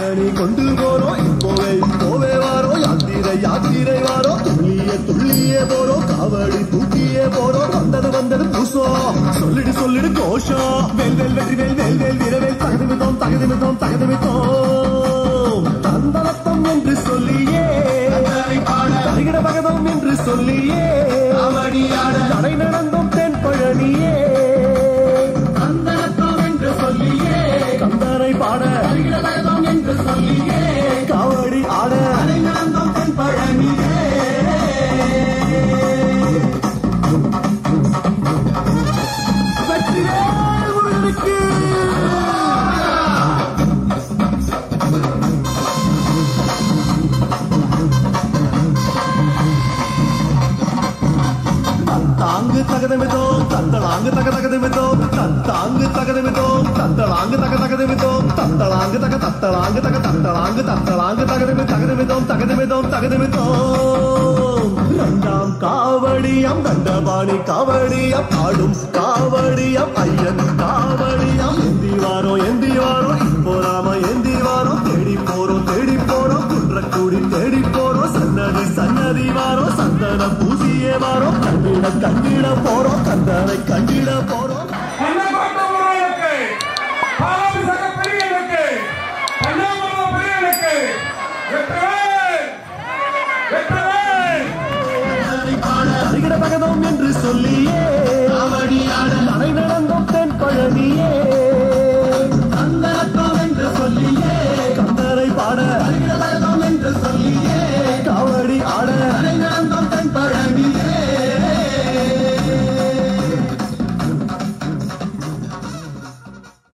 பழனி கொண்டு போறோம் இப்போவே இப்போவே வாரோம் யாத்திரை யாத்திரை வாரோம் துள்ளியே துள்ளியே போறோம் காவடி தூக்கியே போறோம் வந்தது வந்தது பூசம் சொல்லிடு சொல்லிடு கோஷம் வேல் வேல் வெற்றி வேல் வேல் வேல் வீரவேல் தகுதிமித்தோம் தகுதிமித்தோம் தகுதிமித்தோம் தந்தரத்தம் என்று சொல்லியே தருகிற பகதம் என்று சொல்லியே நடை நடந்தோம் தென் பழனியே தந்தரத்தம் என்று சொல்லியே கந்தரை பாட என்று சொல்லியே காவடி ஆட நடை நடந்தோம் தென் பழனியே தாங்கு தகதமிதோம் தந்தளாங்கு தகதமிதோம் தாங்கு தகதமிதோம் தந்தளாங்கு தகதமிதோம் தந்தளாங்கு தக தத்தளாங்கு தக தத்தளாங்கு தத்தளாங்கு தகதமிதோம் தகதமிதோம் தகதமிதோம் இரண்டாம் காவடியம் தண்டபாணி காவடியம் ஆடும் காவடியம் ஐயன் காவடியம் எந்தி வாரோ இப்போ நாம எந்தி வாரோ தேடி போறோம் குன்றக்கூடி தேடி போறோம் சன்னதி சன்னதி வாரோ சந்தன பூசியே வாரோ கண்ணிட போறோம்